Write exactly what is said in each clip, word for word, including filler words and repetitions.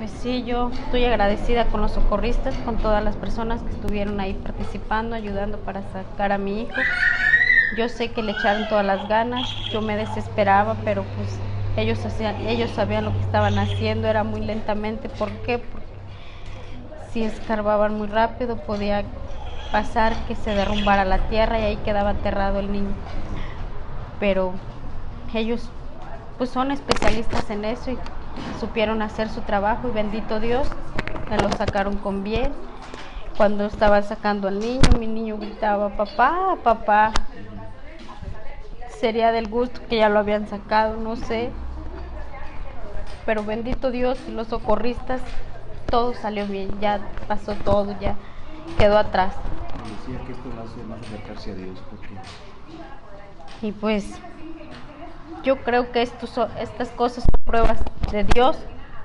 Pues sí, yo estoy agradecida con los socorristas, con todas las personas que estuvieron ahí participando, ayudando para sacar a mi hijo. Yo sé que le echaron todas las ganas, yo me desesperaba, pero pues ellos hacían, ellos sabían lo que estaban haciendo, era muy lentamente. ¿Por qué? Porque si escarbaban muy rápido podía pasar que se derrumbara la tierra y ahí quedaba aterrado el niño. Pero ellos pues son especialistas en eso y supieron hacer su trabajo, y bendito Dios, me lo sacaron con bien. Cuando estaban sacando al niño, mi niño gritaba, papá, papá. Sería del gusto que ya lo habían sacado, no sé. Pero bendito Dios y los socorristas, todo salió bien, ya pasó todo, ya quedó atrás. Me decía que esto lo hace más acercarse a Dios, porque Y pues yo creo que estos son, estas cosas son pruebas de Dios.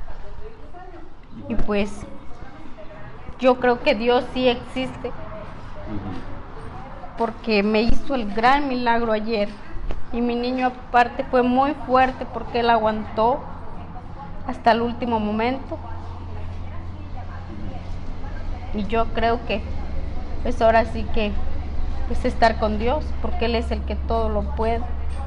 Y pues yo creo que Dios sí existe, porque me hizo el gran milagro ayer. Y mi niño aparte fue muy fuerte porque él aguantó hasta el último momento. Y yo creo que pues ahora sí que es estar con Dios, porque Él es el que todo lo puede.